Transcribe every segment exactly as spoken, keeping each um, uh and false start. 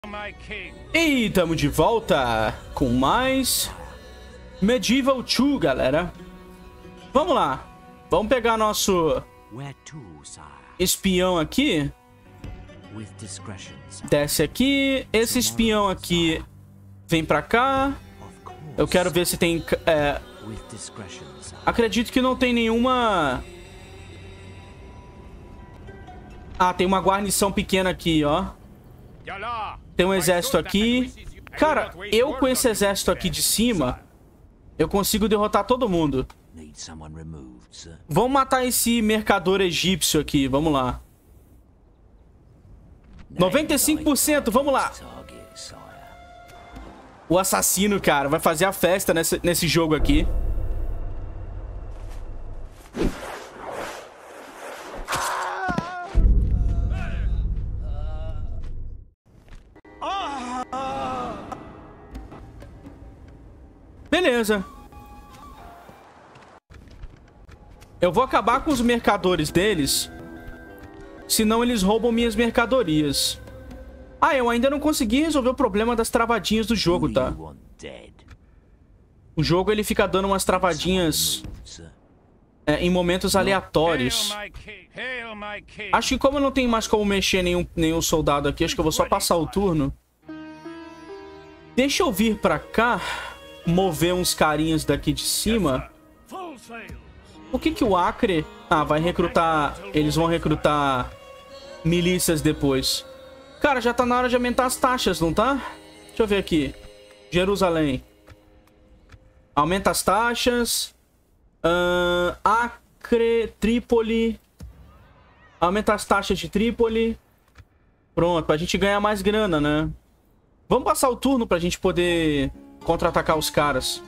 E estamos de volta com mais Medieval dois, galera. Vamos lá. Vamos pegar nosso espião aqui. Desce aqui. Esse espião aqui vem pra cá. Eu quero ver se tem... É... Acredito que não tem nenhuma... Ah, tem uma guarnição pequena aqui, ó. Tem um exército aqui. Cara, eu com esse exército aqui de cima, eu consigo derrotar todo mundo. Vamos matar esse mercador egípcio aqui, vamos lá. noventa e cinco por cento, vamos lá. O assassino, cara, vai fazer a festa nesse, nesse jogo aqui. Beleza. Eu vou acabar com os mercadores deles, senão eles roubam minhas mercadorias. Ah, eu ainda não consegui resolver o problema das travadinhas do jogo, tá? O jogo, ele fica dando umas travadinhas é, em momentos aleatórios. Acho que como eu não tenho mais como mexer nenhum, nenhum soldado aqui, acho que eu vou só passar o turno. Deixa eu vir pra cá, mover uns carinhas daqui de cima. Por que que o Acre... Ah, vai recrutar... Eles vão recrutar milícias depois. Cara, já tá na hora de aumentar as taxas, não tá? Deixa eu ver aqui. Jerusalém. Aumenta as taxas. Uh, Acre, Trípoli. Aumenta as taxas de Trípoli. Pronto, pra gente ganhar mais grana, né? Vamos passar o turno pra gente poder contra-atacar os caras.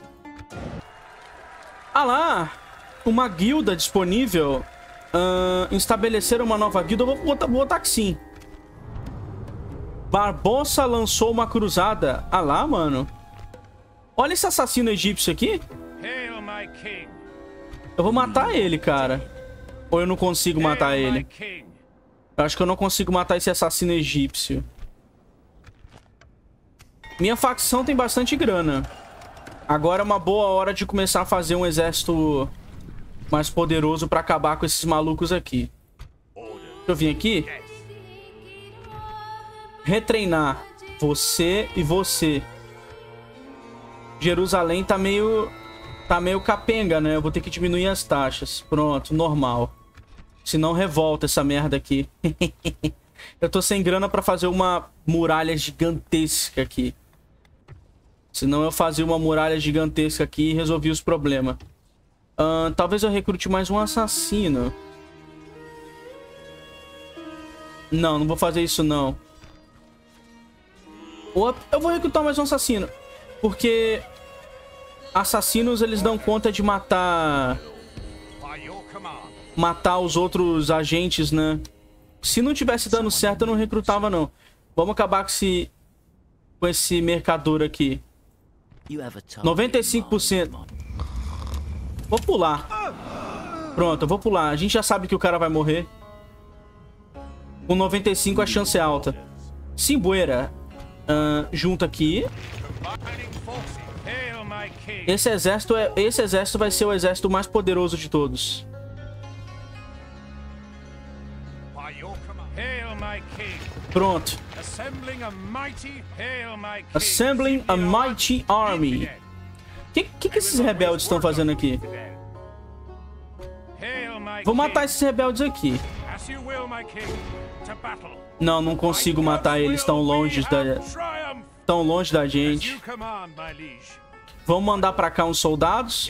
Ah lá! Uma guilda disponível. Uh, estabelecer uma nova guilda. Eu vou botar, vou botar que sim. Barbosa lançou uma cruzada. Ah lá, mano. Olha esse assassino egípcio aqui. Eu vou matar ele, cara. Ou eu não consigo matar ele? Eu acho que eu não consigo matar esse assassino egípcio. Minha facção tem bastante grana. Agora é uma boa hora de começar a fazer um exército mais poderoso pra acabar com esses malucos aqui. Deixa eu vir aqui. Retreinar você e você. Jerusalém tá meio... Tá meio capenga, né? Eu vou ter que diminuir as taxas. Pronto, normal. Senão revolta essa merda aqui. Eu tô sem grana pra fazer uma muralha gigantesca aqui. Senão eu fazia uma muralha gigantesca aqui e resolvi os problemas. Uh, talvez eu recrute mais um assassino. Não, não vou fazer isso não. Eu vou recrutar mais um assassino. Porque assassinos, eles dão conta de matar... Matar os outros agentes, né? Se não tivesse dando certo, eu não recrutava não. Vamos acabar com esse... Com esse mercador aqui. noventa e cinco por cento. Vou pular. Pronto, eu vou pular. A gente já sabe que o cara vai morrer. Com noventa e cinco a chance é alta. Simbueira. Uh, junto aqui. Esse exército, é, esse exército vai ser o exército mais poderoso de todos. Pronto. Assembling a mighty army. O que, que, que esses rebeldes estão fazendo aqui? Vou matar esses rebeldes aqui. Não, não consigo matar eles tão longe da, tão longe da gente. Vamos mandar pra cá uns soldados.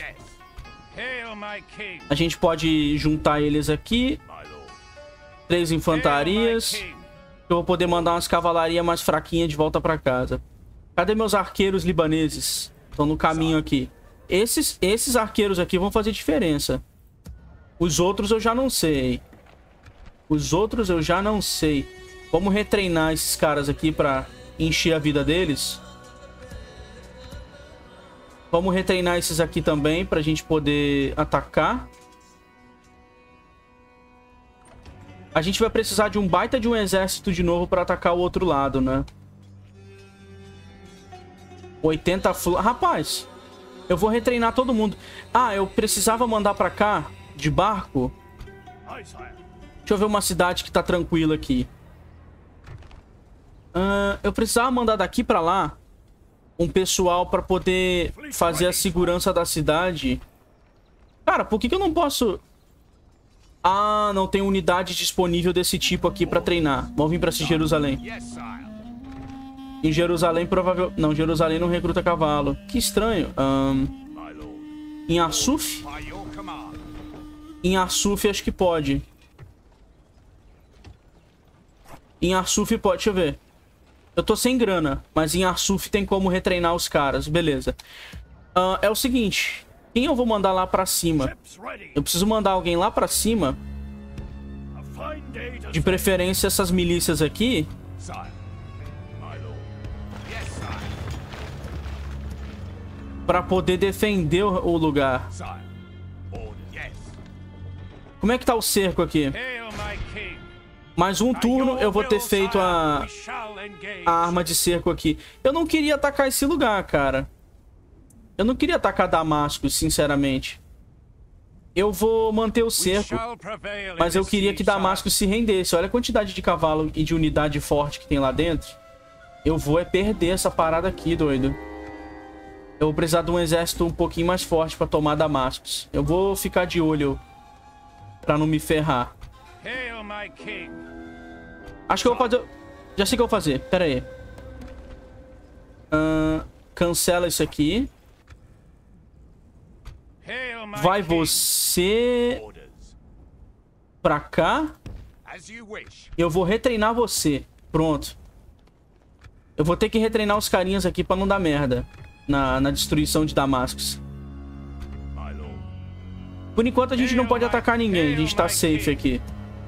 A gente pode juntar eles aqui. Três infantarias. Eu vou poder mandar umas cavalarias mais fraquinhas de volta pra casa. Cadê meus arqueiros libaneses? Estão no caminho aqui. Esses, esses arqueiros aqui vão fazer diferença. Os outros eu já não sei. Os outros eu já não sei. Vamos retreinar esses caras aqui pra encher a vida deles. Vamos retreinar esses aqui também pra gente poder atacar. A gente vai precisar de um baita de um exército de novo pra atacar o outro lado, né? oitenta flores. Rapaz, eu vou retreinar todo mundo. Ah, eu precisava mandar pra cá, de barco. Deixa eu ver uma cidade que tá tranquila aqui. Uh, eu precisava mandar daqui pra lá um pessoal pra poder fazer a segurança da cidade. Cara, por que que eu não posso... Ah, não tem unidade disponível desse tipo aqui pra treinar. Vamos vir pra Jerusalém. Em Jerusalém, provável... Não, Jerusalém não recruta cavalo. Que estranho. Um... Em Assuf? Em Assuf acho que pode. Em Assuf pode, deixa eu ver. Eu tô sem grana, mas em Assuf tem como retreinar os caras. Beleza. Uh, é o seguinte... Quem eu vou mandar lá pra cima? Eu preciso mandar alguém lá pra cima. De preferência essas milícias aqui. Pra poder defender o lugar. Como é que tá o cerco aqui? Mais um turno eu vou ter feito a, a arma de cerco aqui. Eu não queria atacar esse lugar, cara. Eu não queria atacar Damasco, sinceramente. Eu vou manter o cerco, mas eu queria que Damasco se rendesse. Olha a quantidade de cavalo e de unidade forte que tem lá dentro. Eu vou é perder essa parada aqui, doido. Eu vou precisar de um exército um pouquinho mais forte pra tomar Damascus. Eu vou ficar de olho pra não me ferrar. Acho que eu vou fazer... Já sei o que eu vou fazer. Pera aí. Uh, cancela isso aqui. Vai você pra cá. Eu vou retreinar você. Pronto. Eu vou ter que retreinar os carinhas aqui pra não dar merda na, na destruição de Damascus. Por enquanto a gente não pode atacar ninguém. A gente tá safe aqui.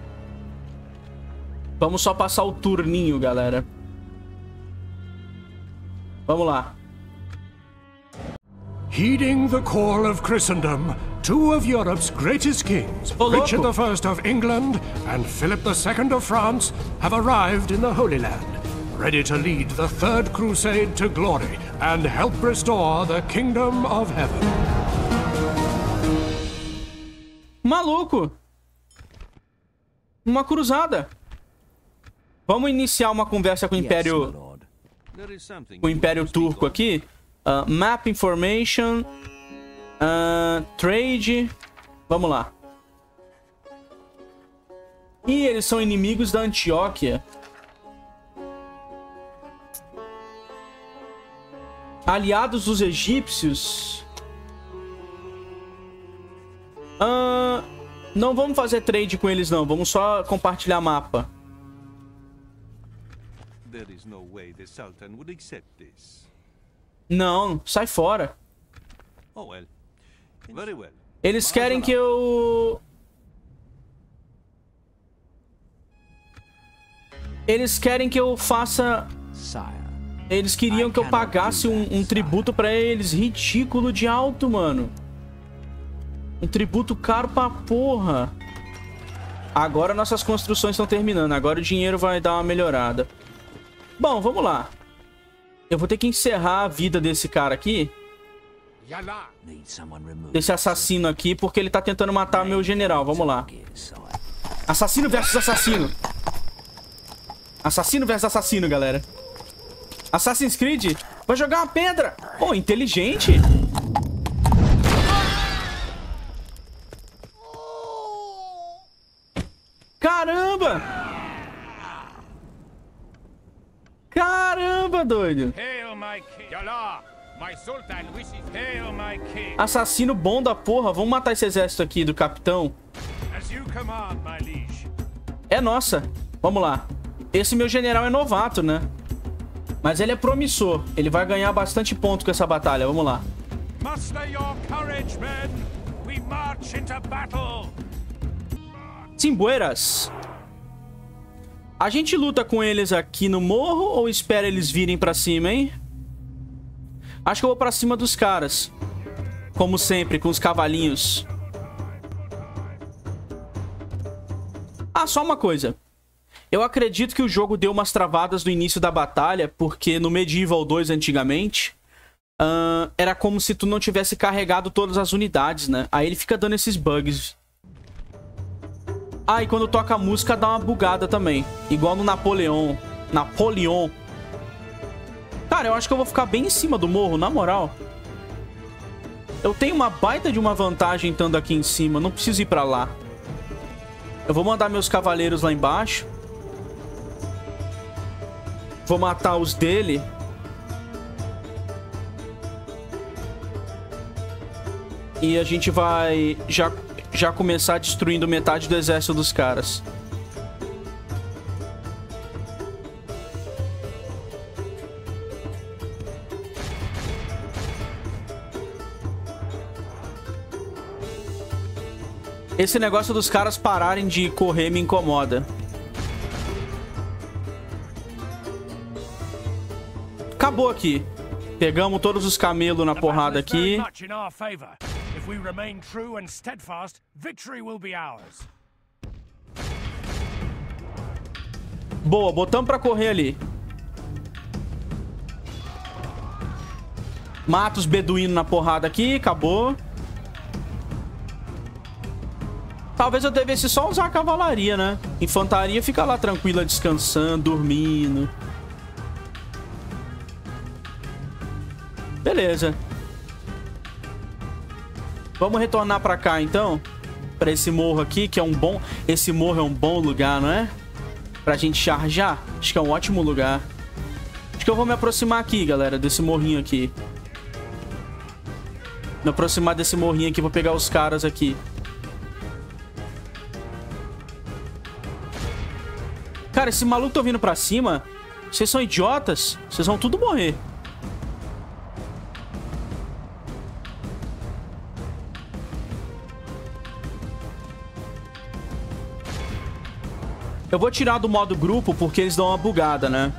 Vamos só passar o turninho, galera. Vamos lá. Heeding the call of Christendom, two of Europe's greatest kings, oh, Richard the First of England and Philip the Second of France, have arrived in the Holy Land, ready to lead the Third Crusade to glory and help restore the Kingdom of Heaven. Maluco! Uma cruzada! Vamos iniciar uma conversa com o Império... Com o Império Turco aqui. Uh, map Information. Uh, trade. Vamos lá. E eles são inimigos da Antioquia. Aliados dos egípcios. Uh, não vamos fazer trade com eles, não. Vamos só compartilhar mapa. Não, sai fora. Eles querem que eu... Eles querem que eu faça... Eles queriam que eu pagasse um, um tributo pra eles. Ridículo de alto, mano. Um tributo caro pra porra. Agora nossas construções estão terminando. Agora o dinheiro vai dar uma melhorada. Bom, vamos lá. Eu vou ter que encerrar a vida desse cara aqui. Desse assassino aqui, porque ele tá tentando matar meu general. Vamos lá. Assassino versus assassino. Assassino versus assassino, galera. Assassin's Creed vai jogar uma pedra. Pô, inteligente. Caramba! Caramba, doido! Assassino bom da porra. Vamos matar esse exército aqui do capitão. É nossa. Vamos lá. Esse meu general é novato, né? Mas ele é promissor. Ele vai ganhar bastante ponto com essa batalha. Vamos lá. Simbueiras. A gente luta com eles aqui no morro ou espera eles virem pra cima, hein? Acho que eu vou pra cima dos caras. Como sempre, com os cavalinhos. Ah, só uma coisa. Eu acredito que o jogo deu umas travadas no início da batalha, porque no Medieval dois, antigamente, Uh, era como se tu não tivesse carregado todas as unidades, né? Aí ele fica dando esses bugs. Ah, e quando toca a música dá uma bugada também. Igual no Napoleão. Napoleão. Cara, eu acho que eu vou ficar bem em cima do morro, na moral. Eu tenho uma baita de uma vantagem estando aqui em cima. Não preciso ir pra lá. Eu vou mandar meus cavaleiros lá embaixo. Vou matar os dele. E a gente vai já, já começar destruindo metade do exército dos caras. Esse negócio dos caras pararem de correr me incomoda. Acabou aqui. Pegamos todos os camelos na porrada aqui. Boa, botamos pra correr ali. Mata os beduínos na porrada aqui, acabou. Talvez eu devesse só usar a cavalaria, né? Infantaria fica lá tranquila, descansando, dormindo. Beleza. Vamos retornar pra cá, então. Pra esse morro aqui, que é um bom... Esse morro é um bom lugar, não é? Pra gente charjar. Acho que é um ótimo lugar. Acho que eu vou me aproximar aqui, galera, desse morrinho aqui. Me aproximar desse morrinho aqui pra pegar os caras aqui. Cara, esse maluco tá vindo pra cima. Vocês são idiotas? Vocês vão tudo morrer. Eu vou tirar do modo grupo porque eles dão uma bugada, né?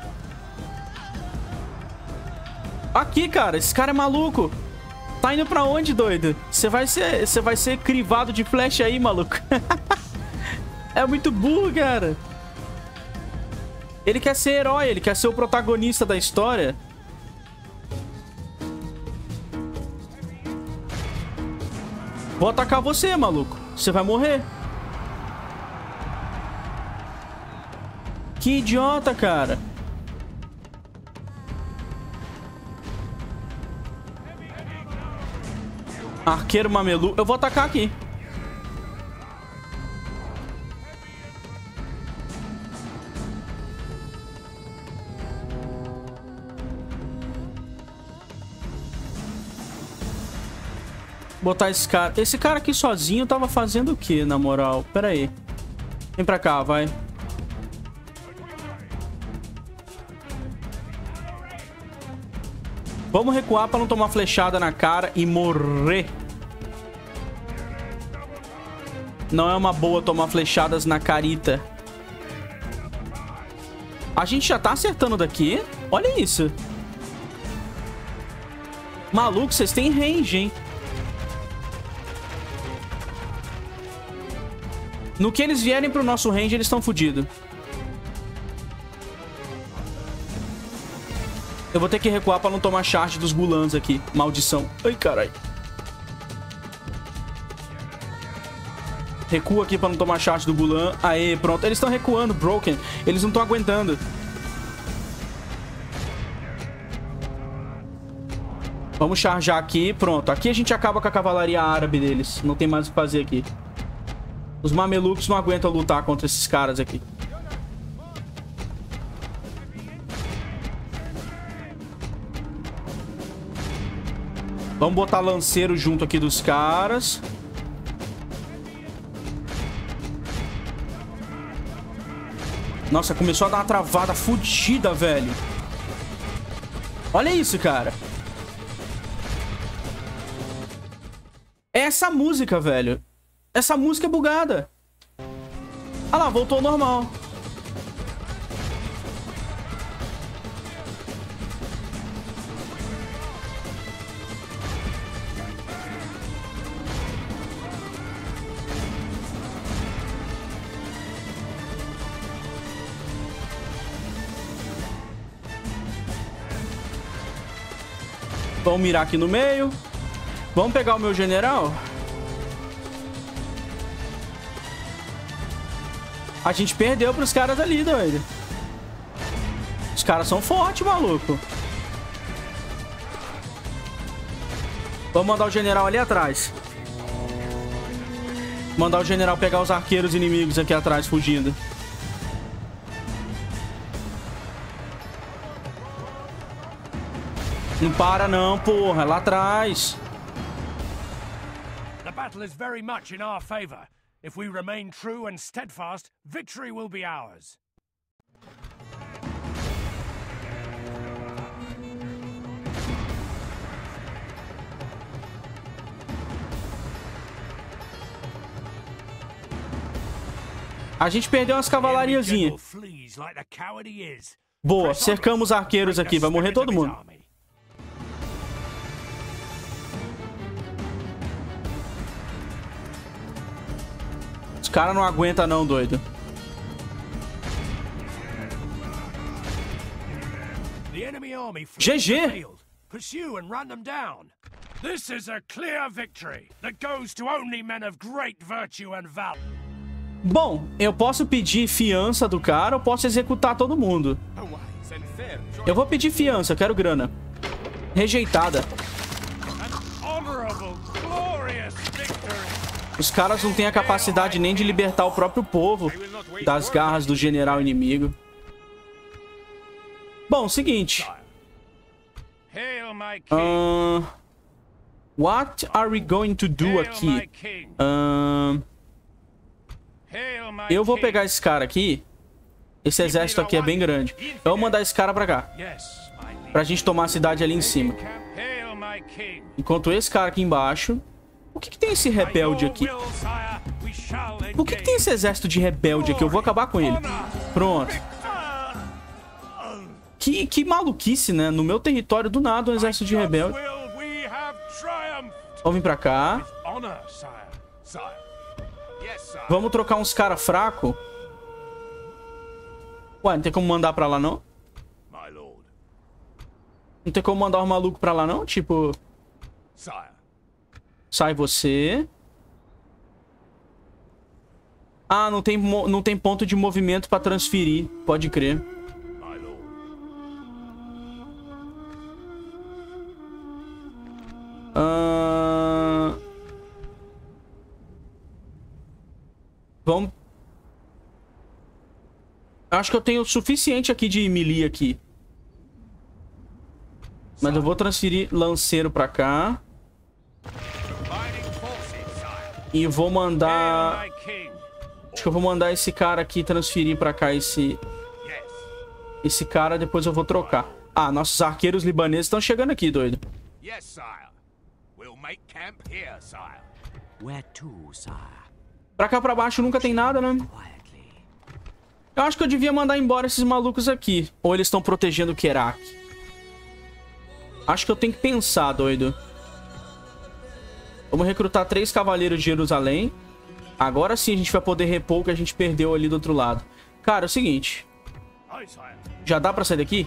Aqui, cara. Esse cara é maluco. Tá indo pra onde, doido? Você vai ser, você vai ser crivado de flecha aí, maluco. É muito burro, cara. Ele quer ser herói, ele quer ser o protagonista da história. Vou atacar você, maluco. Você vai morrer. Que idiota, cara. Arqueiro mamelu. Eu vou atacar aqui. Botar esse cara... Esse cara aqui sozinho tava fazendo o quê, na moral? Pera aí. Vem pra cá, vai. Vamos recuar pra não tomar flechada na cara e morrer. Não é uma boa tomar flechadas na carita. A gente já tá acertando daqui. Olha isso. Maluco, vocês têm range, hein? No que eles vierem pro nosso range, eles estão fodidos. Eu vou ter que recuar pra não tomar charge dos gulans aqui. Maldição. Ai, caralho. Recua aqui pra não tomar charge do gulan. Aê, pronto. Eles estão recuando, broken. Eles não estão aguentando. Vamos charjar aqui. Pronto. Aqui a gente acaba com a cavalaria árabe deles. Não tem mais o que fazer aqui. Os mamelucos não aguentam lutar contra esses caras aqui. Vamos botar lanceiro junto aqui dos caras. Nossa, começou a dar uma travada fodida, velho. Olha isso, cara. Essa música, velho. Essa música é bugada. Ah lá, voltou ao normal. Vamos mirar aqui no meio. Vamos pegar o meu general. A gente perdeu pros caras ali, doido. Os caras são fortes, maluco. Vamos mandar o general ali atrás. Mandar o general pegar os arqueiros inimigos aqui atrás, fugindo. Não para não, porra. Lá atrás. The battle is very much in our favor. If we remain true and steadfast, victory will be ours. A gente perdeu umas cavalariazinhas. Boa, cercamos os arqueiros aqui. Vai morrer todo mundo. Os caras não aguentam não, doido. G G! This is a clear victory that goes to only men of great virtue and valor. Bom, eu posso pedir fiança do cara ou posso executar todo mundo. Eu vou pedir fiança, eu quero grana. Rejeitada. Os caras não têm a capacidade nem de libertar o próprio povo das garras do general inimigo. Bom, seguinte. Uh, what are we going to do aqui? Uh, eu vou pegar esse cara aqui. Esse exército aqui é bem grande. Eu vou mandar esse cara pra cá. Pra gente tomar a cidade ali em cima. Enquanto esse cara aqui embaixo... Por que que tem esse rebelde aqui? Por que que tem esse exército de rebelde aqui? Eu vou acabar com ele. Pronto. Que, que maluquice, né? No meu território, do nada, um exército de rebelde. Vamos vir pra cá. Vamos trocar uns caras fracos. Ué, não tem como mandar pra lá, não? Não tem como mandar os malucos pra lá, não? Tipo... Sai você. Ah, não tem, não tem ponto de movimento pra transferir. Pode crer. Ah... Vamos... Acho que eu tenho o suficiente aqui de melee aqui. Mas eu vou transferir lanceiro pra cá. E vou mandar... Acho que eu vou mandar esse cara aqui transferir pra cá esse... Esse cara, depois eu vou trocar. Ah, nossos arqueiros libaneses estão chegando aqui, doido. Pra cá pra baixo nunca tem nada, né? Eu acho que eu devia mandar embora esses malucos aqui. Ou eles estão protegendo o Kerak. Acho que eu tenho que pensar, doido. Vamos recrutar três cavaleiros de Jerusalém. Agora sim a gente vai poder repor o que a gente perdeu ali do outro lado. Cara, é o seguinte. Já dá pra sair daqui?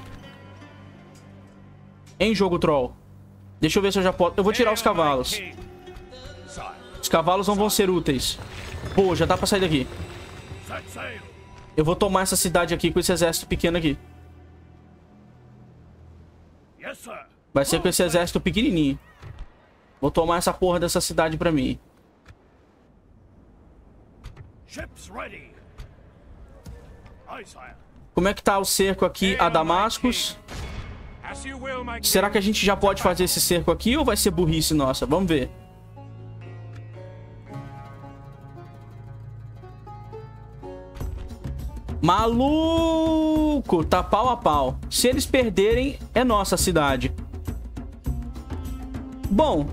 Em jogo, troll. Deixa eu ver se eu já posso... Eu vou tirar os cavalos. Os cavalos não vão ser úteis. Pô, já dá pra sair daqui. Eu vou tomar essa cidade aqui com esse exército pequeno aqui. Vai ser com esse exército pequenininho. Vou tomar essa porra dessa cidade pra mim. Como é que tá o cerco aqui a Damascus? Será que a gente já pode fazer esse cerco aqui ou vai ser burrice nossa? Vamos ver. Maluco! Tá pau a pau. Se eles perderem, é nossa cidade. Bom.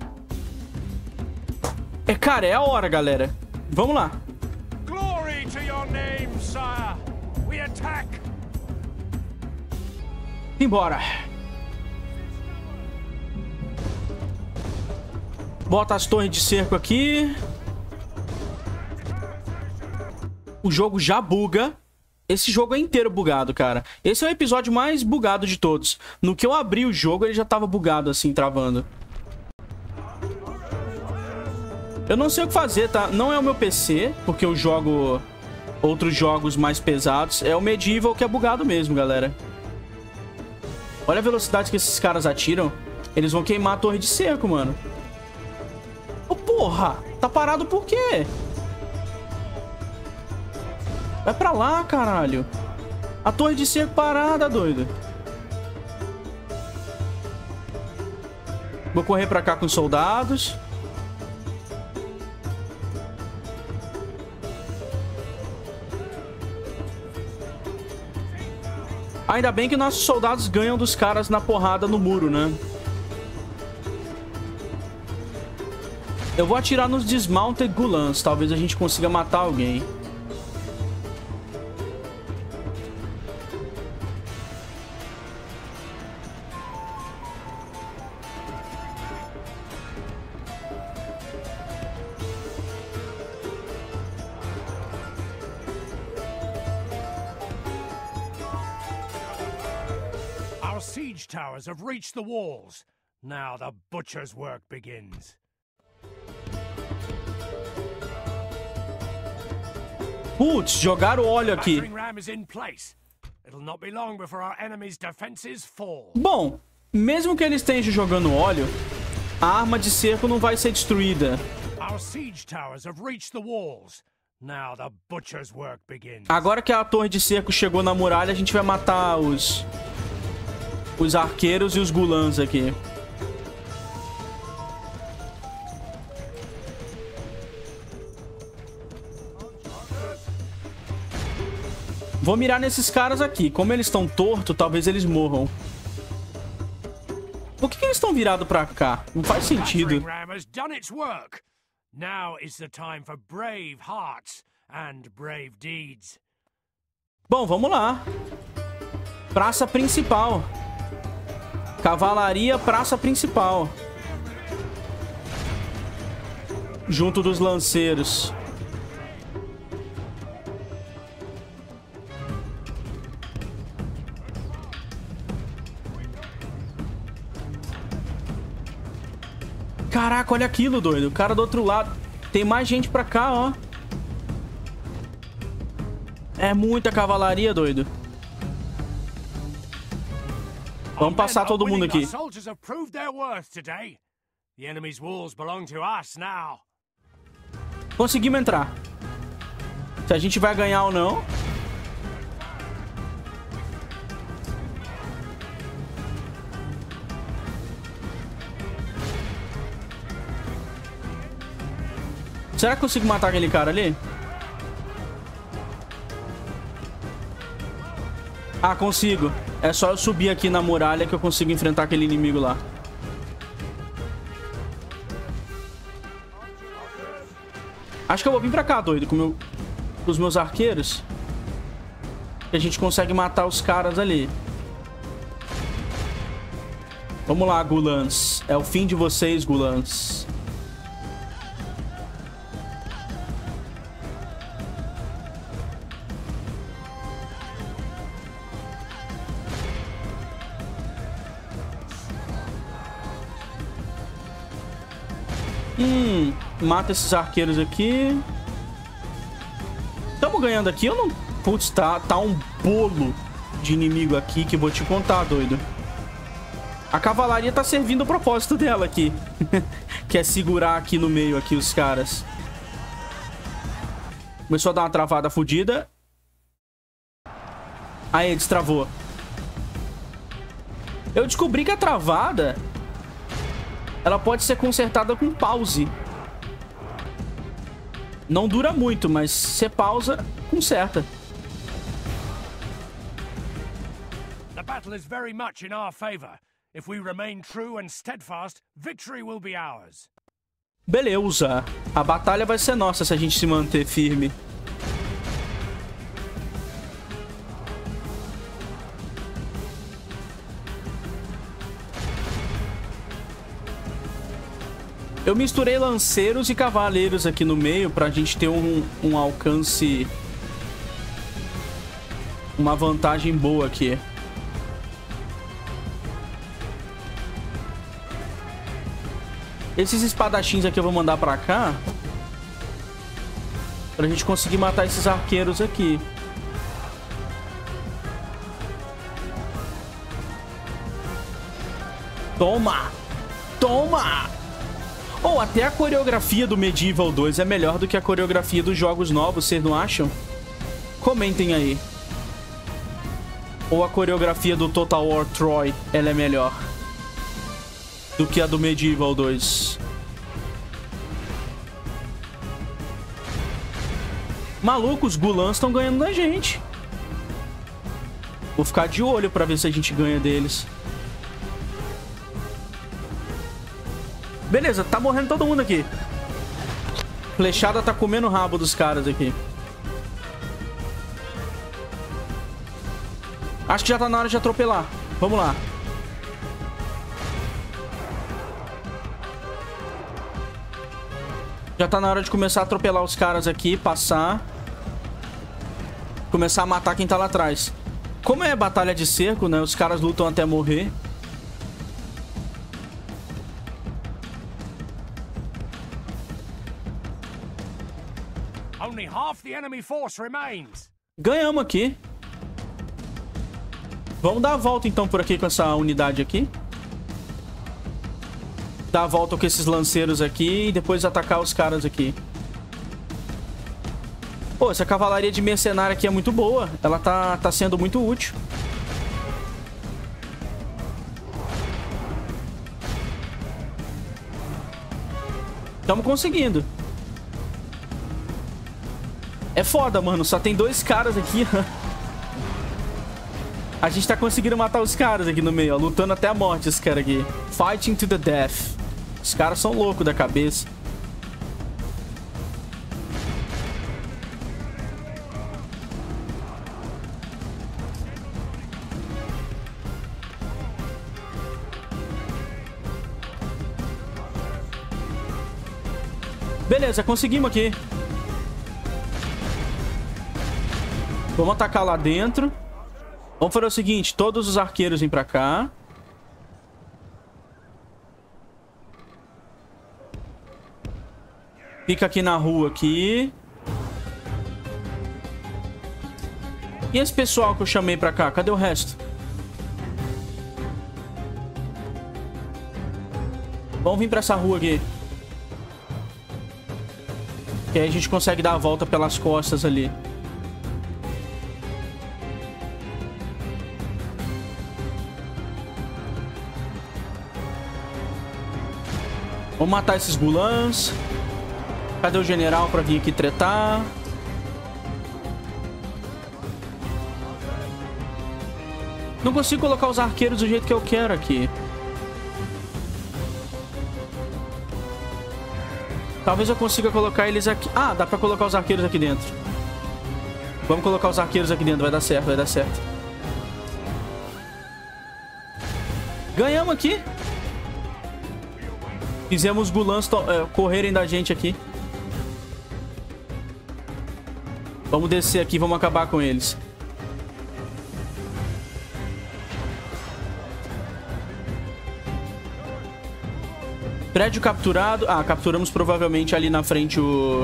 É, cara, é a hora, galera. Vamos lá. Glory to your name, sire. We attack. Embora. Bota as torres de cerco aqui. O jogo já buga. Esse jogo é inteiro bugado, cara. Esse é o episódio mais bugado de todos. No que eu abri o jogo, ele já tava bugado, assim, travando. Eu não sei o que fazer, tá? Não é o meu P C, porque eu jogo outros jogos mais pesados. É o Medieval que é bugado mesmo, galera. Olha a velocidade que esses caras atiram. Eles vão queimar a torre de cerco, mano. Ô, porra! Tá parado por quê? Vai pra lá, caralho. A torre de cerco parada, doido. Vou correr pra cá com os soldados. Ainda bem que nossos soldados ganham dos caras na porrada no muro, né? Eu vou atirar nos Dismounted Gulans. Talvez a gente consiga matar alguém. Our siege towers have reached the walls. Now the butcher's work begins. Putz, jogaram óleo aqui. Bom, mesmo que eles estejam jogando óleo, a arma de cerco não vai ser destruída. Agora que a torre de cerco chegou na muralha, a gente vai matar os os arqueiros e os Gulans aqui. Vou mirar nesses caras aqui. Como eles estão tortos, talvez eles morram. Por que, que eles estão virados pra cá? Não faz sentido. Bom, vamos lá. Praça principal. Cavalaria, praça principal. Junto dos lanceiros. Caraca, olha aquilo, doido. O cara do outro lado. Tem mais gente pra cá, ó. É muita cavalaria, doido. Vamos passar todo mundo aqui. Conseguimos entrar. Se a gente vai ganhar ou não. Será que eu consigo matar aquele cara ali? Ah, consigo. É só eu subir aqui na muralha que eu consigo enfrentar aquele inimigo lá. Acho que eu vou vir pra cá, doido, com, meu, com os meus arqueiros. Que a gente consegue matar os caras ali. Vamos lá, Gulans. É o fim de vocês, Gulans. Hum, mata esses arqueiros aqui. Estamos ganhando aqui ou não? Putz, tá, tá um bolo de inimigo aqui que vou te contar, doido. A cavalaria tá servindo o propósito dela aqui. Que é segurar aqui no meio aqui os caras. Começou a dar uma travada fodida. Aí, destravou. Eu descobri que a travada... ela pode ser consertada com pause. Não dura muito, mas se você pausa, conserta. The battle is very much in our favor. If we remain true and steadfast, victory will be ours. Beleza. A batalha vai ser nossa se a gente se manter firme. Eu misturei lanceiros e cavaleiros aqui no meio pra gente ter um, um alcance uma vantagem boa aqui. Esses espadachins aqui eu vou mandar pra cá. Pra gente conseguir matar esses arqueiros aqui. Toma! Toma! Ou oh, até a coreografia do Medieval dois é melhor do que a coreografia dos jogos novos, vocês não acham? Comentem aí. Ou a coreografia do Total War Troy, ela é melhor do que a do Medieval dois. Maluco, os Gulans estão ganhando da gente. Vou ficar de olho pra ver se a gente ganha deles. Beleza, tá morrendo todo mundo aqui. Flechada tá comendo o rabo dos caras aqui. Acho que já tá na hora de atropelar. Vamos lá. Já tá na hora de começar a atropelar os caras aqui, passar. Começar a matar quem tá lá atrás. Como é batalha de cerco, né? Os caras lutam até morrer. Only half the enemy force remains. Ganhamos aqui. Vamos dar a volta então por aqui com essa unidade aqui. Dar a volta com esses lanceiros aqui e depois atacar os caras aqui. Pô, essa cavalaria de mercenário aqui é muito boa. Ela tá, tá sendo muito útil. Estamos conseguindo. É foda, mano. Só tem dois caras aqui. A gente tá conseguindo matar os caras aqui no meio, ó. Lutando até a morte, esse cara aqui. Fighting to the death. Os caras são loucos da cabeça. Beleza, conseguimos aqui. Vamos atacar lá dentro. Vamos fazer o seguinte, todos os arqueiros vêm pra cá. Fica aqui na rua aqui. E esse pessoal que eu chamei pra cá, cadê o resto? Vamos vir pra essa rua aqui. Que aí a gente consegue dar a volta pelas costas ali. Vamos matar esses Gulans. Cadê o general pra vir aqui tretar? Não consigo colocar os arqueiros do jeito que eu quero aqui. Talvez eu consiga colocar eles aqui. Ah, dá pra colocar os arqueiros aqui dentro. Vamos colocar os arqueiros aqui dentro. Vai dar certo, vai dar certo. Ganhamos aqui. Fizemos os Gulans é, correrem da gente aqui. Vamos descer aqui, vamos acabar com eles. Prédio capturado. Ah, capturamos provavelmente ali na frente o...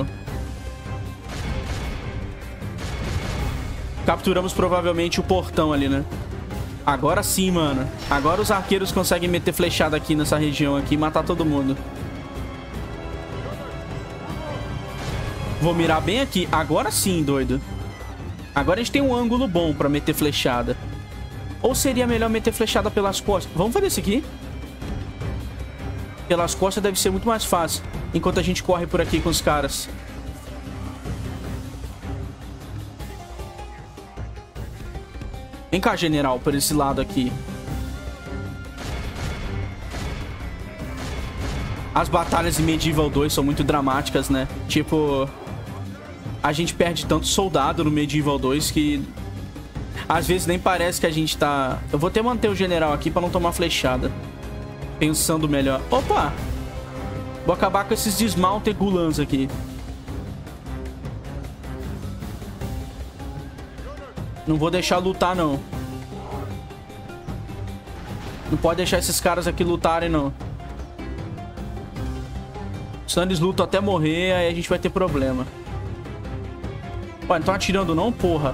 Capturamos provavelmente o portão ali, né? Agora sim, mano. Agora os arqueiros conseguem meter flechada aqui nessa região aqui e matar todo mundo. Vou mirar bem aqui. Agora sim, doido. Agora a gente tem um ângulo bom pra meter flechada. Ou seria melhor meter flechada pelas costas? Vamos fazer isso aqui. Pelas costas deve ser muito mais fácil. Enquanto a gente corre por aqui com os caras. Vem cá, general, por esse lado aqui. As batalhas em Medieval dois são muito dramáticas, né? Tipo... A gente perde tanto soldado no Medieval dois que... Às vezes nem parece que a gente tá... Eu vou até manter o general aqui pra não tomar flechada. Pensando melhor. Opa! Vou acabar com esses Dismounted Gulans aqui. Não vou deixar lutar, não. Não pode deixar esses caras aqui lutarem, não. Se eles lutam até morrer, aí a gente vai ter problema. Ué, não estão atirando não, porra.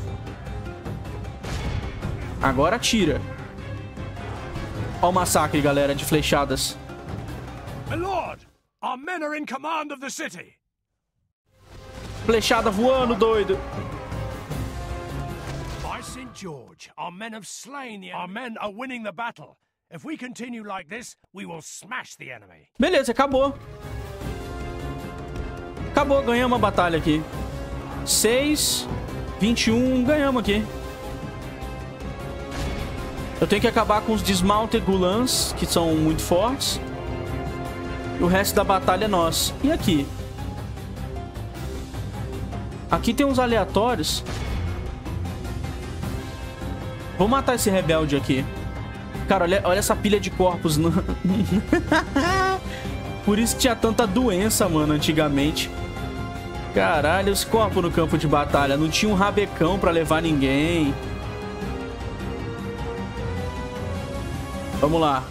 Agora atira. Olha o massacre, galera, de flechadas. My lord, our men are in command of the city. Flechada voando, doido. By Saint George, our men have slain the enemy. Our men are winning the battle. If we continue like this, we will smash the enemy. Beleza, acabou. Acabou, ganhamos a batalha aqui. seis, vinte e um, ganhamos aqui. Eu tenho que acabar com os Dismounted Gulans, que são muito fortes. E o resto da batalha é nosso. E aqui? Aqui tem uns aleatórios. Vou matar esse rebelde aqui. Cara, olha, olha essa pilha de corpos. No... Por isso que tinha tanta doença, mano, antigamente. Caralho, os corpos no campo de batalha. Não tinha um rabecão pra levar ninguém. Vamos lá.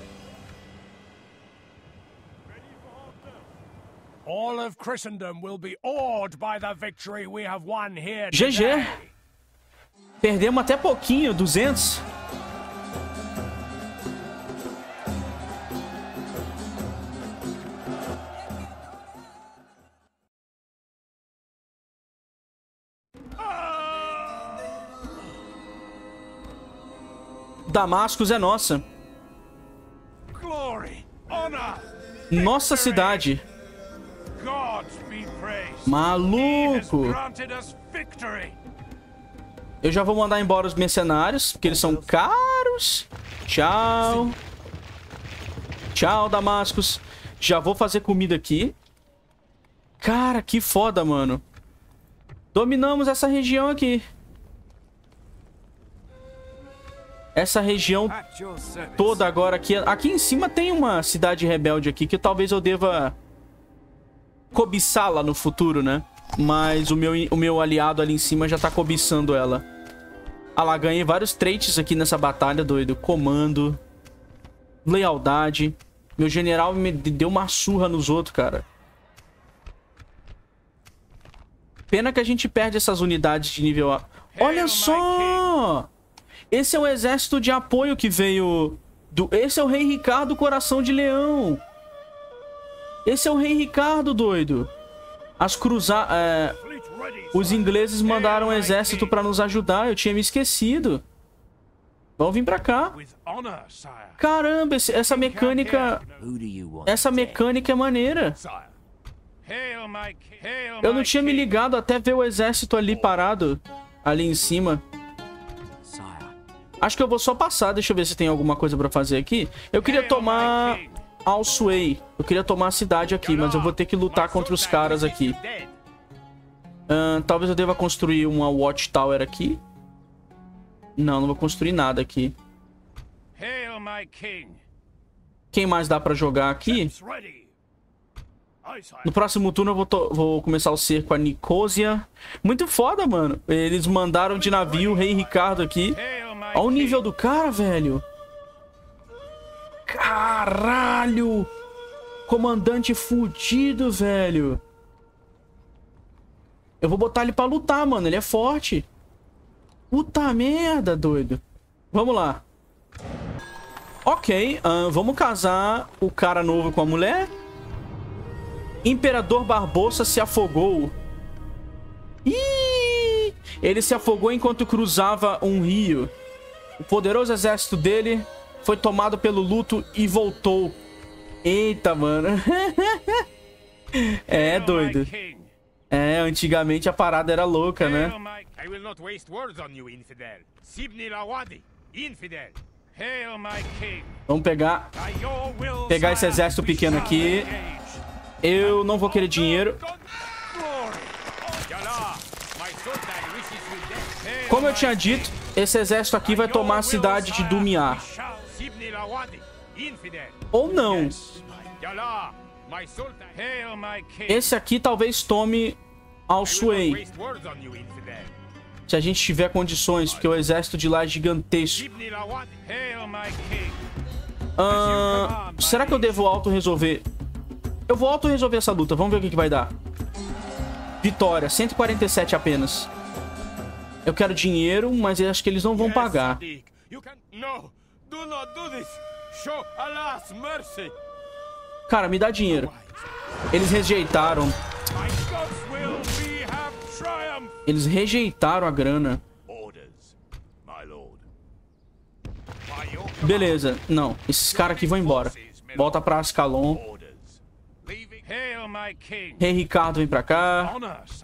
All of Christendom will be awed by the victory we have won here G G. today. Perdemos até pouquinho, duzentos. Damascus é nossa. Glory, honor, Nossa cidade. God be praised. Maluco. He has granted us victory. Eu já vou mandar embora os mercenários, porque eles são caros. Tchau. Tchau, Damascus. Já vou fazer comida aqui. Cara, que foda, mano. Dominamos essa região aqui. Essa região toda agora aqui. Aqui em cima tem uma cidade rebelde aqui que talvez eu deva cobiçá-la no futuro, né? Mas o meu, o meu aliado ali em cima já tá cobiçando ela. Ah lá, ganhei vários traits aqui nessa batalha, doido. Comando. Lealdade. Meu general me deu uma surra nos outros, cara. Pena que a gente perde essas unidades de nível A. Olha só! Esse é o exército de apoio que veio... Do... Esse é o Rei Ricardo, Coração de Leão. Esse é o Rei Ricardo, doido. As cruza... É... Os ingleses mandaram um exército pra nos ajudar. Eu tinha me esquecido. Vamos vir pra cá. Caramba, esse... essa mecânica... Essa mecânica é maneira. Eu não tinha me ligado até ver o exército ali parado. Ali em cima. Acho que eu vou só passar. Deixa eu ver se tem alguma coisa pra fazer aqui. Eu queria tomar Alsway. Eu queria tomar a cidade aqui, mas eu vou ter que lutar contra os caras aqui. Uh, talvez eu deva construir uma Watchtower aqui. Não, não vou construir nada aqui. Quem mais dá pra jogar aqui? No próximo turno eu vou, vou começar o cerco a Nicosia. Muito foda, mano. Eles mandaram de navio o Rei Ricardo aqui. Olha o nível do cara, velho. Caralho. Comandante fudido, velho. Eu vou botar ele pra lutar, mano. Ele é forte. Puta merda, doido. Vamos lá. Ok. Uh, vamos casar o cara novo com a mulher. Imperador Barbossa se afogou. Ih! Ele se afogou enquanto cruzava um rio. O poderoso exército dele foi tomado pelo luto e voltou. Eita, mano. É, doido. É, antigamente a parada era louca, né? Vamos pegar... Pegar esse exército pequeno aqui. Eu não vou querer dinheiro. Como eu tinha dito, esse exército aqui vai tomar a cidade de Dumiar. Ou não. Esse aqui talvez tome Alsway. Se a gente tiver condições, porque o exército de lá é gigantesco. Ah, será que eu devo auto-resolver? Eu vou auto-resolver essa luta. Vamos ver o que, que vai dar. Vitória. cento e quarenta e sete apenas. Eu quero dinheiro, mas eu acho que eles não vão pagar. Cara, me dá dinheiro. Eles rejeitaram. Eles rejeitaram a grana. Beleza. Não, esses caras aqui vão embora. Volta pra Ascalon. Rei Ricardo vem pra cá.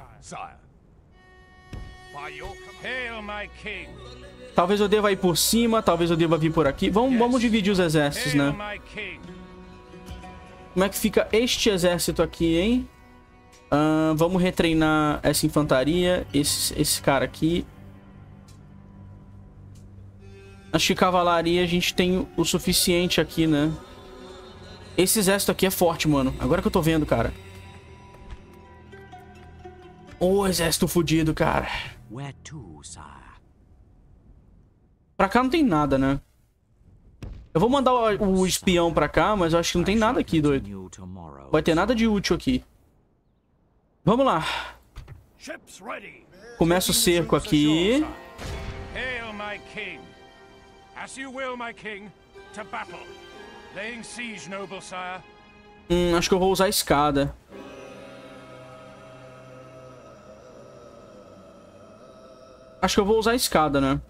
Talvez eu deva ir por cima, talvez eu deva vir por aqui. Vamos, vamos dividir os exércitos, né? Como é que fica este exército aqui, hein? Uh, vamos retreinar essa infantaria. Esse, esse cara aqui. Acho que cavalaria a gente tem o suficiente aqui, né? Esse exército aqui é forte, mano. Agora que eu tô vendo, cara. Ô, exército fudido, cara. Pra cá não tem nada, né? Eu vou mandar o, o espião pra cá, mas eu acho que não tem nada aqui, doido. Vai ter nada de útil aqui. Vamos lá. Começa o cerco aqui. Hum, acho que eu vou usar a escada. Acho que eu vou usar a escada, né?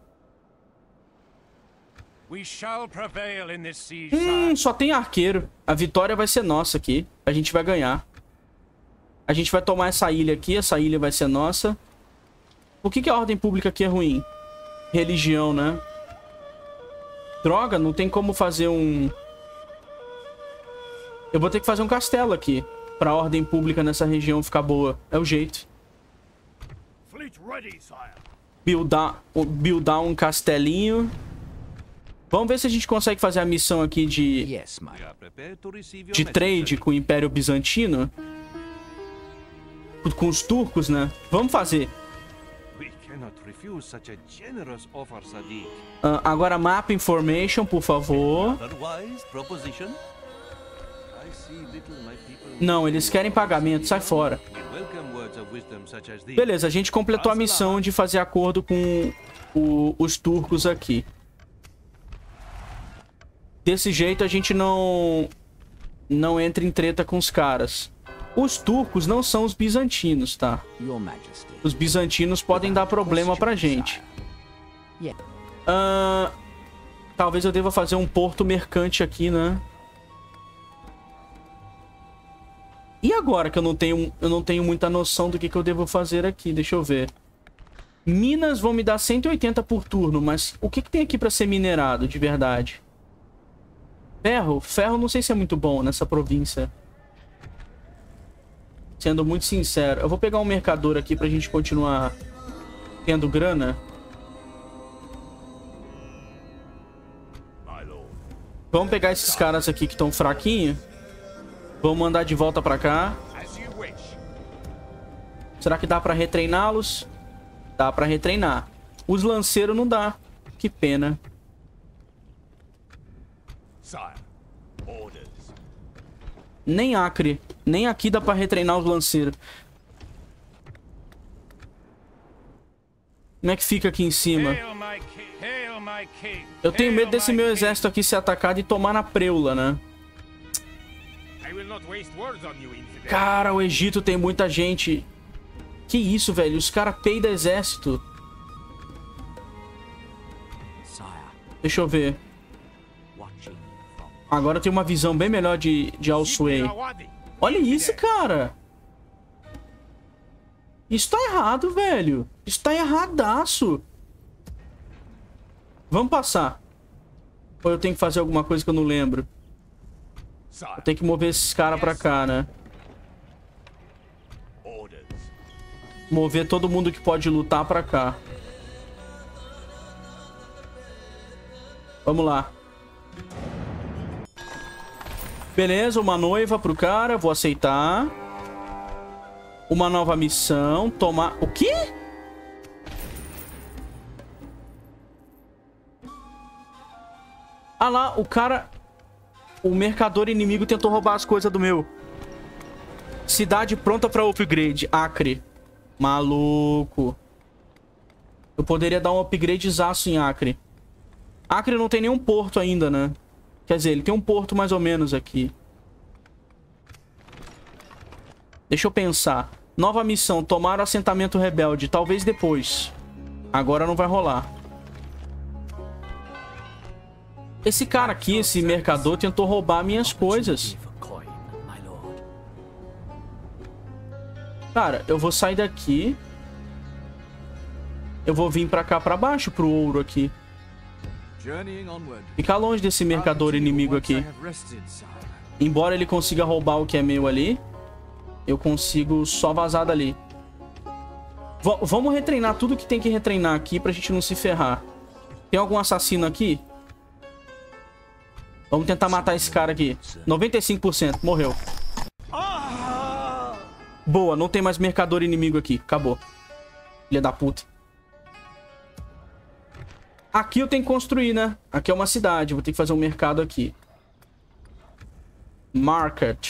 Hum, só tem arqueiro. A vitória vai ser nossa aqui. A gente vai ganhar. A gente vai tomar essa ilha aqui. Essa ilha vai ser nossa. Por que que a ordem pública aqui é ruim? Religião, né? Droga, não tem como fazer um... Eu vou ter que fazer um castelo aqui. Pra ordem pública nessa região ficar boa. É o jeito. Buildar, buildar um castelinho. Vamos ver se a gente consegue fazer a missão aqui de... De trade com o Império Bizantino. Com os turcos, né? Vamos fazer. Uh, agora map information, por favor. Não, eles querem pagamento, sai fora. Beleza, a gente completou a missão de fazer acordo com o, os turcos aqui. Desse jeito a gente não não entra em treta com os caras. Os turcos não são os bizantinos, tá? Os bizantinos podem dar problema pra gente. Uh, talvez eu deva fazer um porto mercante aqui, né? E agora que eu não tenho, eu não tenho muita noção do que, que eu devo fazer aqui? Deixa eu ver. Minas vão me dar cento e oitenta por turno, mas o que, que tem aqui pra ser minerado, de verdade? Ferro? Ferro não sei se é muito bom nessa província. Sendo muito sincero. Eu vou pegar um mercador aqui pra gente continuar tendo grana. Vamos pegar esses caras aqui que estão fraquinhos. Vamos mandar de volta pra cá. Será que dá pra retreiná-los? Dá pra retreinar. Os lanceiros não dá. Que pena. Nem Acre. Nem aqui dá pra retreinar os lanceiros. Como é que fica aqui em cima? Eu tenho medo desse meu exército aqui ser atacado e tomar na preula, né? Cara, o Egito tem muita gente. Que isso, velho? Os caras peidam exército. Deixa eu ver. Agora tem uma visão bem melhor de, de Al-Sway. Olha isso, cara. Isso tá errado, velho. Isso tá erradaço. Vamos passar. Ou eu tenho que fazer alguma coisa que eu não lembro? Eu tenho que mover esses caras pra cá, né? Mover todo mundo que pode lutar pra cá. Vamos lá. Beleza, uma noiva pro cara. Vou aceitar. Uma nova missão. Tomar... O quê? Ah lá, o cara... O mercador inimigo tentou roubar as coisas do meu. Cidade pronta pra upgrade. Acre. Maluco. Eu poderia dar um upgradezaço em Acre. Acre não tem nenhum porto ainda, né? Quer dizer, ele tem um porto mais ou menos aqui. Deixa eu pensar. Nova missão. Tomar o assentamento rebelde. Talvez depois. Agora não vai rolar. Esse cara aqui, esse mercador, tentou roubar minhas coisas. Cara, eu vou sair daqui. Eu vou vir pra cá, pra baixo, pro ouro aqui. Ficar longe desse mercador inimigo aqui. Embora ele consiga roubar o que é meu ali, eu consigo só vazar dali. V vamos retreinar tudo que tem que retreinar aqui pra gente não se ferrar. Tem algum assassino aqui? Vamos tentar matar esse cara aqui. noventa e cinco por cento. Morreu. Boa, não tem mais mercador inimigo aqui. Acabou. Filha da puta. Aqui eu tenho que construir, né? Aqui é uma cidade. Vou ter que fazer um mercado aqui. Market.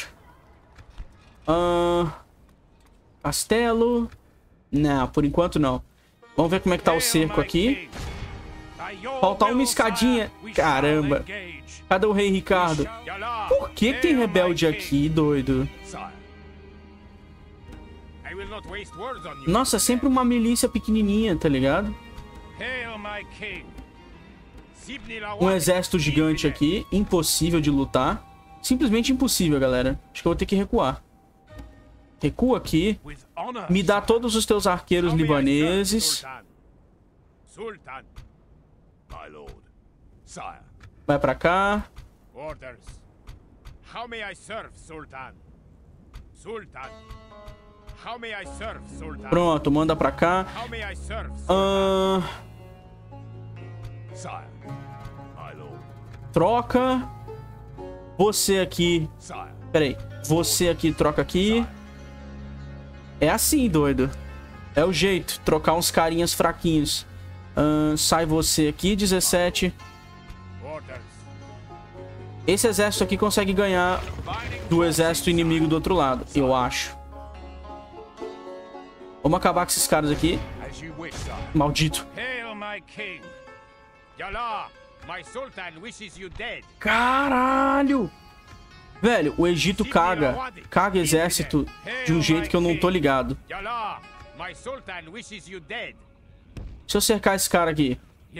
Uh, castelo. Não, por enquanto não. Vamos ver como é que tá o cerco aqui. Falta uma escadinha. Caramba. Cadê o rei Ricardo? Por que que tem rebelde aqui, doido? Nossa, sempre uma milícia pequenininha, tá ligado? Um exército gigante aqui. Impossível de lutar. Simplesmente impossível, galera. Acho que eu vou ter que recuar. Recua aqui. Me dá todos os teus arqueiros libaneses. Vai pra cá. Pronto, manda pra cá. Uh... Troca. Você aqui. Pera aí. Você aqui, troca aqui. É assim, doido. É o jeito. Trocar uns carinhas fraquinhos. Uh, sai você aqui, dezessete. Esse exército aqui consegue ganhar do exército inimigo do outro lado, eu acho. Vamos acabar com esses caras aqui. Maldito. Caralho! Velho, o Egito caga. Caga exército de um jeito que eu não tô ligado. Se eu cercar esse cara aqui.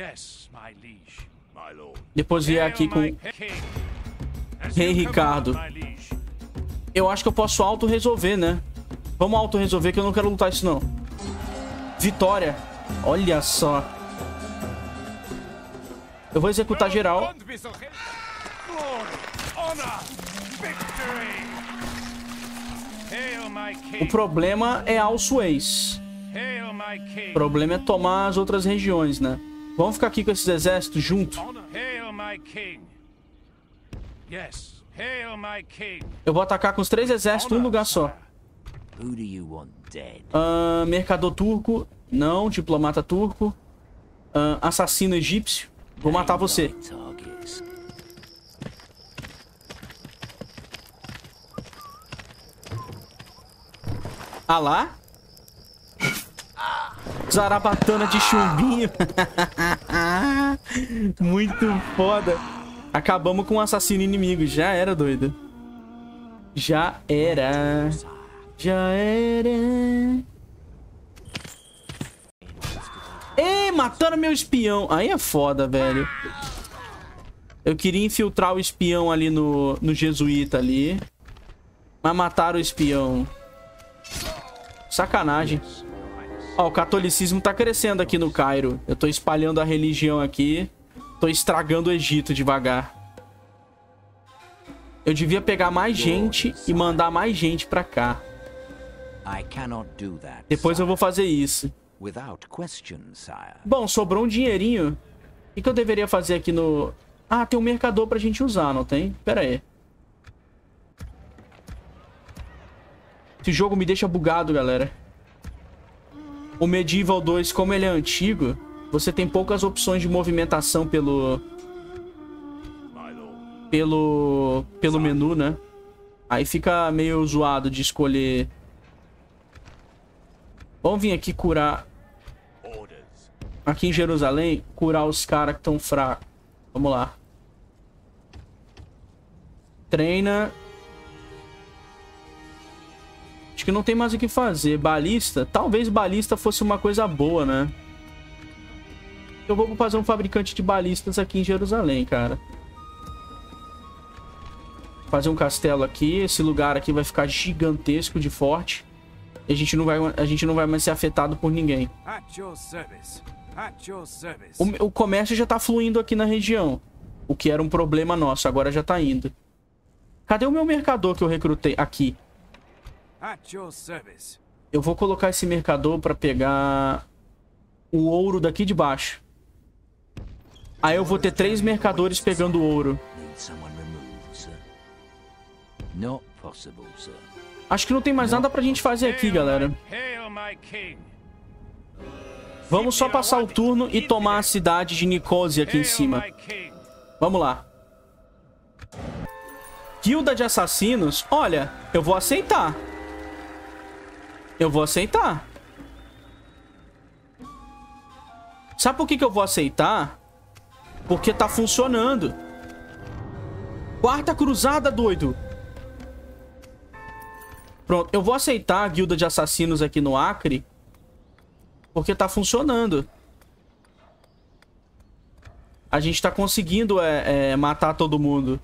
Depois vier aqui com Rei Ricardo. Eu acho que eu posso auto-resolver, né? Vamos auto-resolver que eu não quero lutar isso, não. Vitória. Olha só. Eu vou executar geral. O problema é Al-Suez. O problema é tomar as outras regiões, né? Vamos ficar aqui com esses exércitos juntos. Eu vou atacar com os três exércitos em um lugar só. Uh, mercador turco. Não, diplomata turco. Uh, assassino egípcio. Vou matar você. Ah lá? Zarabatana de chumbinho. Muito foda. Acabamos com um assassino inimigo. Já era, doido. Já era. Já era. Ei, mataram meu espião. Aí é foda, velho. Eu queria infiltrar o espião ali no, no jesuíta ali. Mas mataram o espião. Sacanagem. Ó, o catolicismo tá crescendo aqui no Cairo. Eu tô espalhando a religião aqui. Tô estragando o Egito devagar. Eu devia pegar mais gente e mandar mais gente pra cá. Depois eu vou fazer isso. Bom, sobrou um dinheirinho. O que eu deveria fazer aqui no... Ah, tem um mercador pra gente usar, não tem? Pera aí. Esse jogo me deixa bugado, galera. O Medieval dois, como ele é antigo, você tem poucas opções de movimentação pelo... pelo, pelo menu, né? Aí fica meio zoado de escolher. Vamos vir aqui curar. Aqui em Jerusalém, curar os caras que estão fracos. Vamos lá. Treina. Acho que não tem mais o que fazer. Balista? Talvez balista fosse uma coisa boa, né? Eu vou fazer um fabricante de balistas aqui em Jerusalém, cara. Fazer um castelo aqui. Esse lugar aqui vai ficar gigantesco de forte. E a gente não vai, a gente não vai mais ser afetado por ninguém. O, o comércio já tá fluindo aqui na região. O que era um problema nosso, agora já tá indo. Cadê o meu mercador que eu recrutei? Aqui. Eu vou colocar esse mercador pra pegar o ouro daqui de baixo. Aí eu vou ter três mercadores pegando ouro. Acho que não tem mais nada pra gente fazer aqui, galera. Vamos só passar o turno e tomar a cidade de Nicósia aqui em cima. Vamos lá. Guilda de assassinos. Olha, eu vou aceitar. Eu vou aceitar. Sabe por que que eu vou aceitar? Porque tá funcionando. Quarta cruzada, doido. Pronto, eu vou aceitar a guilda de assassinos aqui no Acre. Porque tá funcionando. A gente tá conseguindo é, é, matar todo mundo.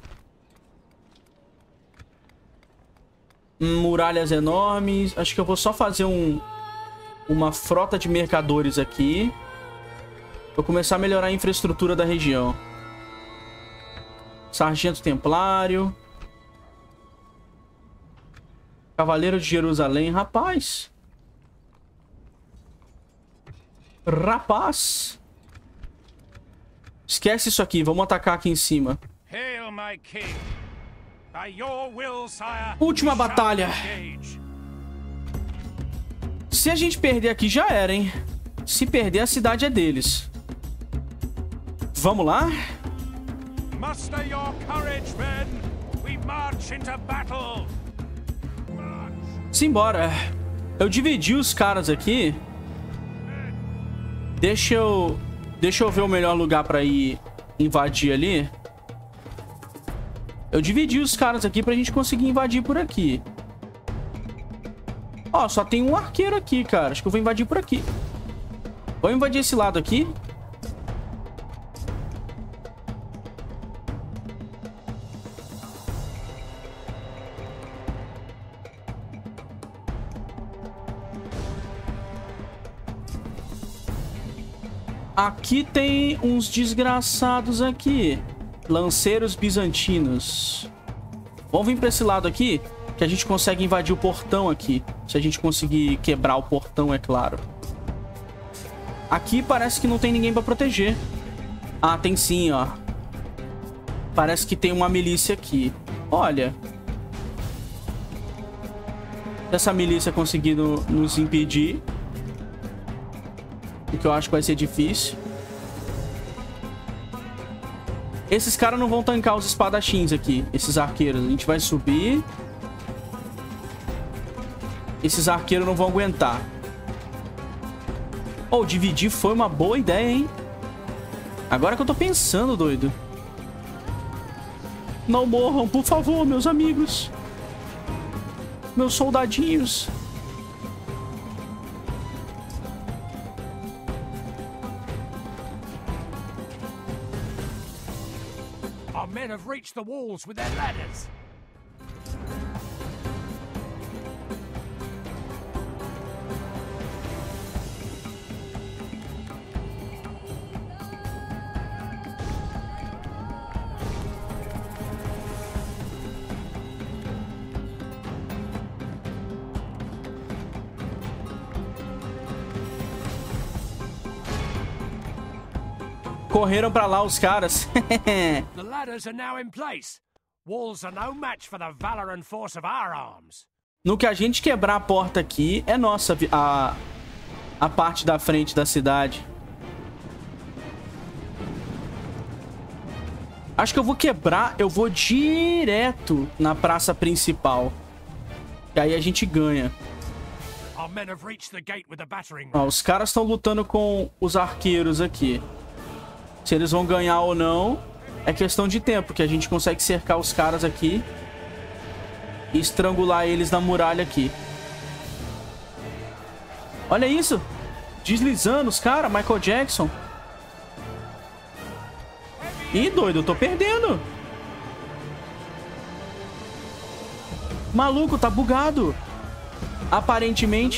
Muralhas enormes. Acho que eu vou só fazer um, uma frota de mercadores aqui. Vou começar a melhorar a infraestrutura da região. Sargento Templário. Cavaleiro de Jerusalém. Rapaz. Rapaz. Esquece isso aqui. Vamos atacar aqui em cima. Última batalha. Se a gente perder aqui, já era, hein? Se perder, a cidade é deles. Vamos lá? Simbora. Eu dividi os caras aqui. Deixa eu... Deixa eu ver o melhor lugar pra ir invadir ali. Eu dividi os caras aqui pra gente conseguir invadir por aqui. Ó, só tem um arqueiro aqui, cara. Acho que eu vou invadir por aqui. Vou invadir esse lado aqui. Aqui tem uns desgraçados aqui. Lanceiros bizantinos. Vamos vir pra esse lado aqui, que a gente consegue invadir o portão aqui. Se a gente conseguir quebrar o portão, é claro. Aqui parece que não tem ninguém pra proteger. Ah, tem sim, ó. Parece que tem uma milícia aqui. Olha. Se essa milícia conseguir no, nos impedir, o que eu acho que vai ser difícil. Esses caras não vão tancar os espadachins aqui. Esses arqueiros. A gente vai subir. Esses arqueiros não vão aguentar. Oh, dividir foi uma boa ideia, hein? Agora que eu tô pensando, doido. Não morram, por favor, meus amigos. Meus soldadinhos. Our men have reached the walls with their ladders. Correram pra lá os caras. The ladders are now in place. Walls are no match for the valor and force of our arms. No que a gente quebrar a porta aqui, é nossa a, a parte da frente da cidade. Acho que eu vou quebrar, eu vou direto na praça principal. E aí a gente ganha. Ó, os caras estão lutando com os arqueiros aqui. Se eles vão ganhar ou não, é questão de tempo, que a gente consegue cercar os caras aqui e estrangular eles na muralha aqui. Olha isso. Deslizando os caras, Michael Jackson. Ih, doido, eu tô perdendo. Maluco, tá bugado. Aparentemente.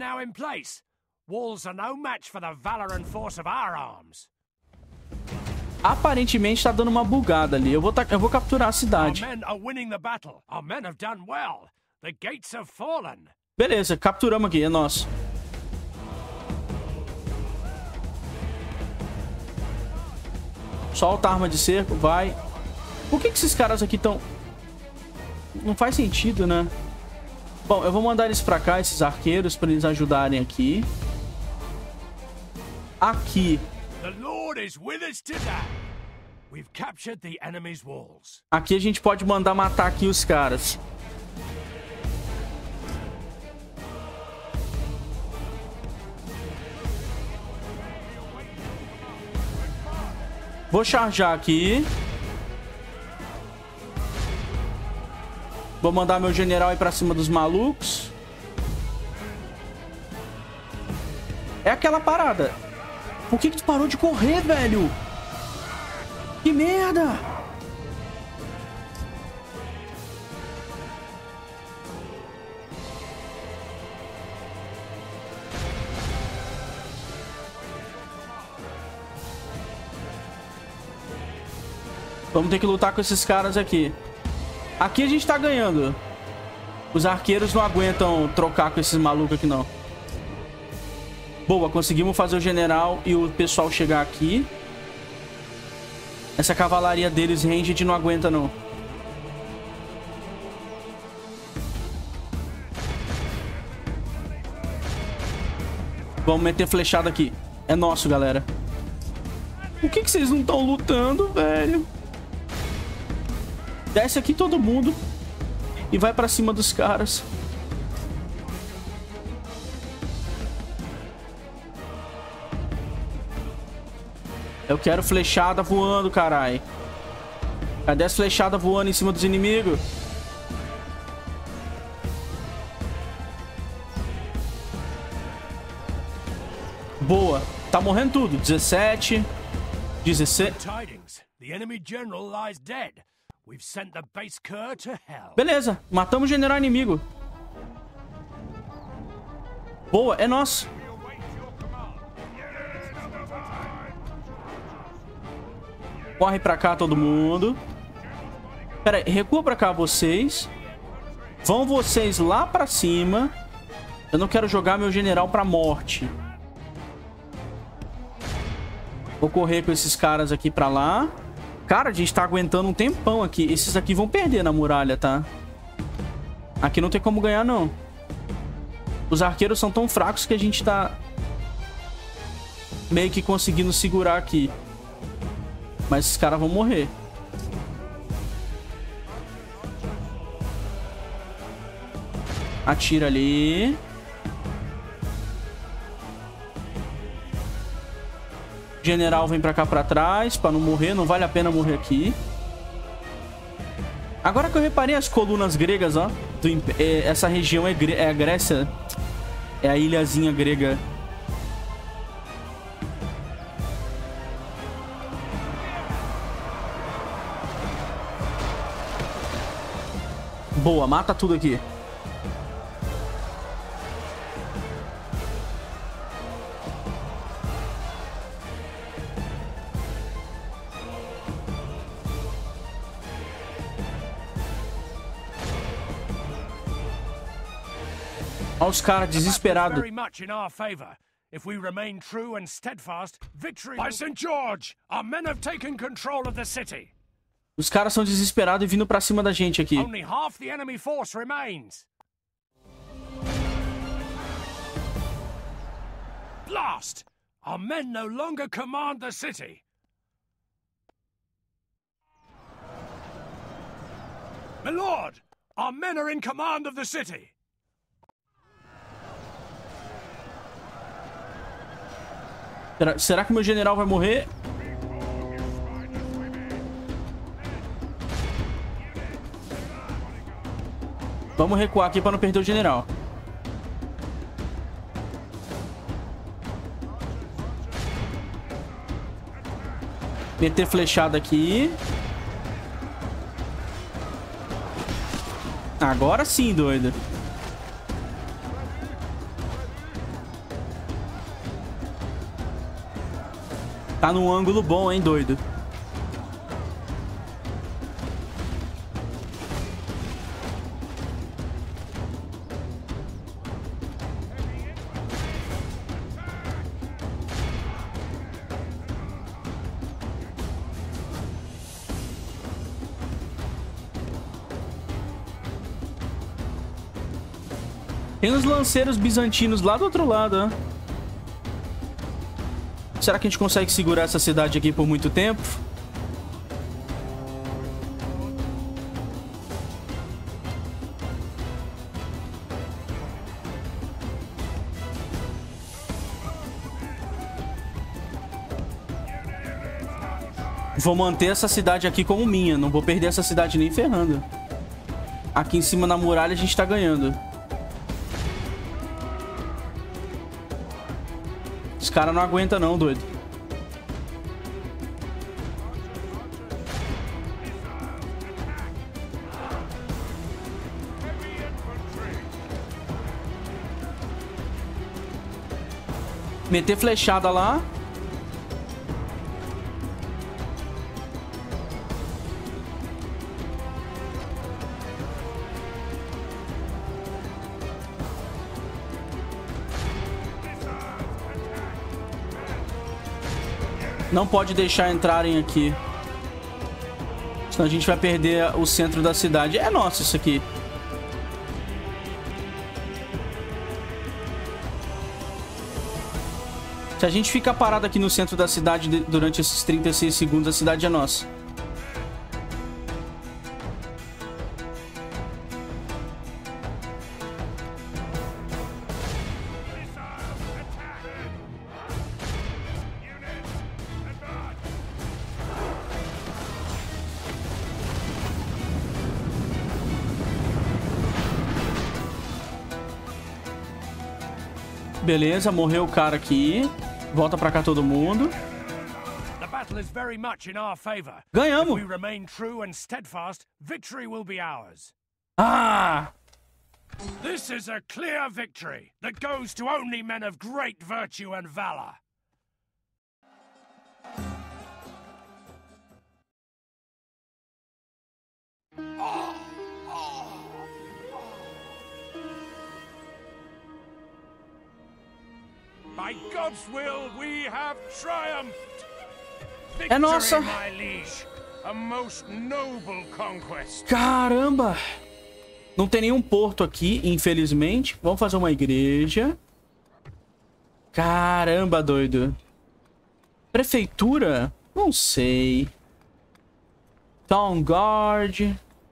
Aparentemente tá dando uma bugada ali. Eu vou, ta... eu vou capturar a cidade. Beleza, capturamos aqui, é nosso. Solta a arma de cerco, vai. Por que que esses caras aqui estão... Não faz sentido, né? Bom, eu vou mandar eles pra cá, esses arqueiros, pra eles ajudarem aqui. Aqui. Aqui a gente pode mandar matar aqui os caras. Vou charjar aqui. Vou mandar meu general ir pra cima dos malucos. É aquela parada. Por que que tu parou de correr, velho? Que merda! Vamos ter que lutar com esses caras aqui. Aqui a gente tá ganhando. Os arqueiros não aguentam trocar com esses malucos aqui, não. Boa, conseguimos fazer o general e o pessoal chegar aqui. Essa cavalaria deles, ranged, não aguenta, não. Vamos meter flechada aqui. É nosso, galera. Por que que vocês não estão lutando, velho? Desce aqui todo mundo e vai pra cima dos caras. Eu quero flechada voando, carai. Cadê as flechadas voando em cima dos inimigos? Boa. Tá morrendo tudo. dezessete. dezesseis. Beleza. Matamos o general inimigo. Boa. É nosso. Corre pra cá todo mundo. Pera aí, recua pra cá vocês. Vão vocês lá pra cima. Eu não quero jogar meu general pra morte. Vou correr com esses caras aqui pra lá. Cara, a gente tá aguentando um tempão aqui. Esses aqui vão perder na muralha, tá? Aqui não tem como ganhar, não. Os arqueiros são tão fracos que a gente tá meio que conseguindo segurar aqui. Mas esses caras vão morrer. Atira ali. General vem pra cá pra trás pra não morrer. Não vale a pena morrer aqui. Agora que eu reparei as colunas gregas, ó. Do, é, essa região é, é a Grécia. É a ilhazinha grega. Boa, mata tudo aqui. Olha os caras desesperados. If we remain true and steadfast, victory. By Saint George, our men have taken control of the city. Os caras são desesperados e vindo pra cima da gente aqui. Only half the enemy force remains. Blast! Our men no longer command the city. My lord, our men are in command of the city. Será, será que meu general vai morrer? Vamos recuar aqui para não perder o general. Meter flechada aqui. Agora sim, doido. Tá num ângulo bom, hein, doido. Tem os lanceiros bizantinos lá do outro lado, né? Será que a gente consegue segurar essa cidade aqui por muito tempo? Vou manter essa cidade aqui como minha. Não vou perder essa cidade nem ferrando. Aqui em cima na muralha a gente tá ganhando. Esse cara não aguenta não, doido. Meter flechada lá. Não pode deixar entrarem aqui. Senão a gente vai perder o centro da cidade. É nosso isso aqui. Se a gente ficar parado aqui no centro da cidade durante esses trinta e seis segundos, a cidade é nossa. Beleza, morreu o cara aqui. Volta pra cá todo mundo. Ganhamos! Ah! This is a clear victory that goes to only men of great virtue and valor. By God's will, we have triumphed. Victory, é nossa. My liege, a most noble conquest. Caramba! Não tem nenhum porto aqui, infelizmente. Vamos fazer uma igreja. Caramba, doido. Prefeitura? Não sei. Town Guard.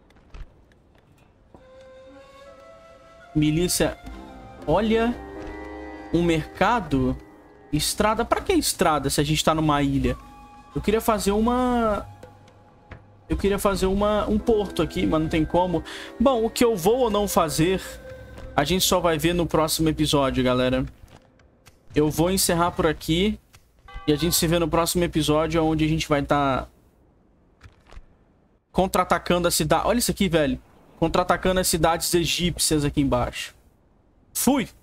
Milícia. Olha. Um mercado. Estrada. Pra que estrada se a gente tá numa ilha? Eu queria fazer uma... Eu queria fazer uma, um porto aqui, mas não tem como. Bom, o que eu vou ou não fazer, a gente só vai ver no próximo episódio, galera. Eu vou encerrar por aqui. E a gente se vê no próximo episódio, onde a gente vai estar... Tá contra-atacando a cidade. Olha isso aqui, velho. Contra-atacando as cidades egípcias aqui embaixo. Fui!